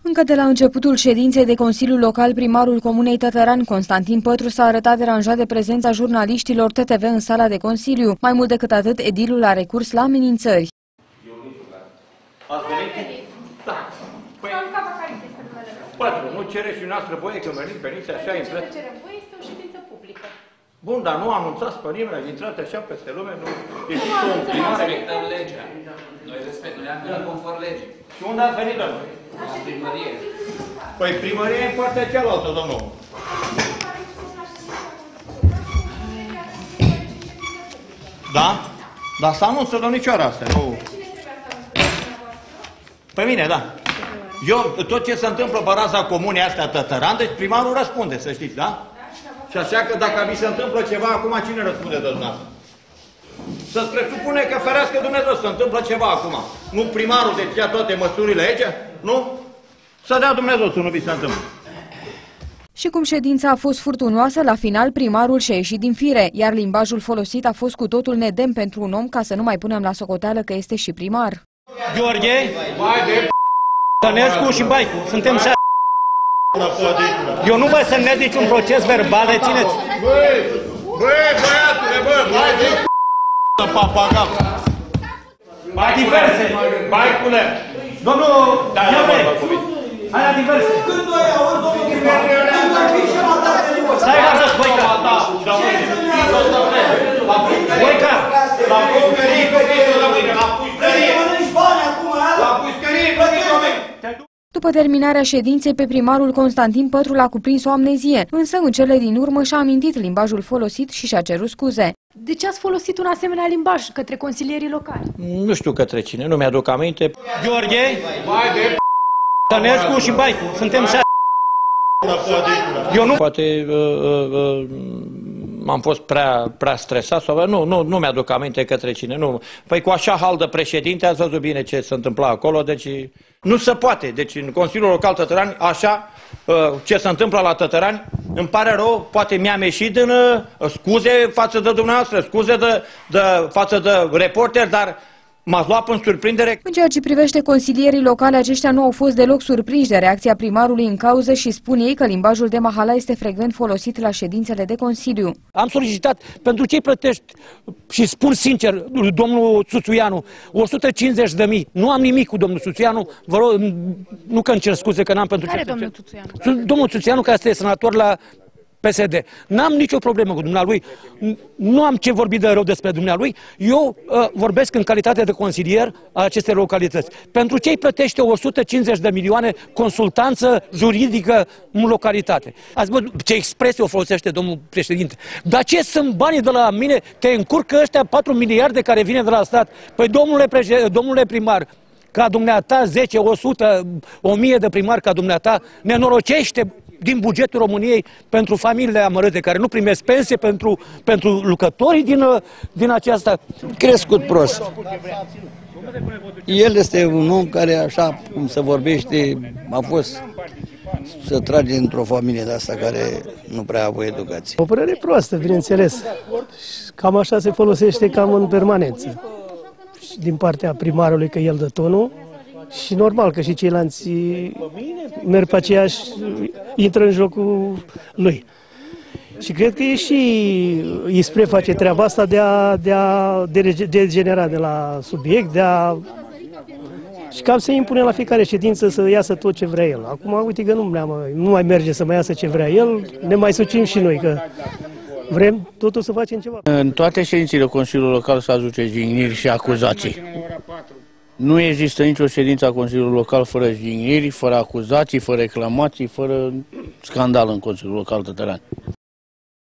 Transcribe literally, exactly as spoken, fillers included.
Încă de la începutul ședinței de Consiliul Local, primarul Comunei Tătărani, Constantin Pătru, s-a arătat deranjat de prezența jurnaliștilor T T V în sala de Consiliu. Mai mult decât atât, edilul a recurs la amenințări. Ați venit? Da. Păi, Pătru, nu cereți și noastră voie când veniți, veniți așa, intrați? Nu cerem voie, este o ședință publică. Bun, dar nu anunțați pe nimeni, intrați așa peste lume, nu există o împlinare. Respectăm legea. Noi respectăm, noi am venit conform legii. Și unde ați venit, domnule? La primărie. Păi primăria e în partea cealaltă, domnul. Da? Dar să anunță domnicioara asta, nu... Pe mine, da. Eu, tot ce se întâmplă pe raza comunei astea Tătăran, deci primarul răspunde, să știți, da? Și așa că dacă vi se întâmplă ceva, acum cine răspunde de dumneavoastră? Să-ți presupune că ferească Dumnezeu să se întâmplă ceva acum. Nu primarul deci ia toate măsurile aici? Nu? Să dea Dumnezeu să nu vi se întâmplă. Și cum ședința a fost furtunoasă, la final primarul și-a ieșit din fire, iar limbajul folosit a fost cu totul nedemn pentru un om, ca să nu mai punem la socoteală că este și primar. Gheorghe, Tănescu și Baicu, suntem șase. Eu nu vă semnez niciun proces verbal, rețineți. Băi, băi, băiatule, bă, băi, de p***ă papagal. Diverse. Baicule. Domnul Gheorghe, hai la diverse. Când noi auzi, domnul primar, când voi fi și mă dați în urmă. Stai, Varzăș, Voica. Voica. La pușcărie, la pușcărie. Mănânci bani acum, a? La pușcărie, plătiți oameni. După terminarea ședinței, pe primarul Constantin Pătru l-a cuprins o amnezie, însă în cele din urmă și-a amintit limbajul folosit și și-a cerut scuze. De ce ați folosit un asemenea limbaj către consilierii locali? Nu știu către cine, nu mi-aduc aminte. Gheorghe, Tănescu și Baicu, suntem șase. Eu nu... Poate uh, uh, am fost prea, prea stresat sau nu, nu, nu mi-aduc aminte către cine. Nu. Păi cu așa hal de președinte ați văzut bine ce se întâmpla acolo, deci nu se poate. Deci în Consiliul Local Tătărani, așa, ce se întâmplă la Tătărani, îmi pare rău, poate mi-am ieșit din uh, scuze față de dumneavoastră, scuze de, de, față de reporter, dar m-ați luat în surprindere. În ceea ce privește consilierii locale, aceștia nu au fost deloc surprinși de reacția primarului în cauză și spun ei că limbajul de mahala este frecvent folosit la ședințele de Consiliu. Am solicitat pentru cei plătești și spun sincer, domnul Țuțuianu, o sută cincizeci de mii. Nu am nimic cu domnul Țuțuianu, vă rog, nu că îmi cer scuze că n-am pentru Care ce... domnul Țuțuianu? Domnul Țuțuianu, care este senator la P S D. N-am nicio problemă cu dumnealui, nu am ce vorbi de rău despre dumnealui, eu uh, vorbesc în calitate de consilier a acestei localități. Pentru cei plătește o sută cincizeci de milioane consultanță juridică în localitate. Ați văzut ce expresie o folosește domnul președinte. Dar ce sunt banii de la mine? Te încurcă ăștia patru miliarde care vine de la stat? Păi domnule, domnule primar, ca dumneata zece, o sută, o mie de primari ca dumneata, nenorocește din bugetul României pentru familiile amărâte care nu primesc pensie, pentru, pentru lucrătorii din, din aceasta. Crescut prost. El este un om care, așa cum se vorbește, a fost să trage într-o familie de asta care nu prea a avut educație. O părere proastă, bineînțeles. Cam așa se folosește cam în permanență. Din partea primarului că el dă tonul. Și normal că și ceilalți merg pe aceeași, intră în jocul lui. Și cred că e și Ispre face treaba asta de a, de a degenera de la subiect, de a... Și cam se impune la fiecare ședință să iasă tot ce vrea el. Acum, uite că nu, mai, nu mai merge să mai iasă ce vrea el, ne mai sucim și noi, că vrem totul să facem ceva. În toate ședințele Consiliului Local se aduce jigniri și acuzații. Nu există nicio ședință a Consiliului Local fără jigniri, fără acuzații, fără reclamații, fără scandal în Consiliul Local Tătărani.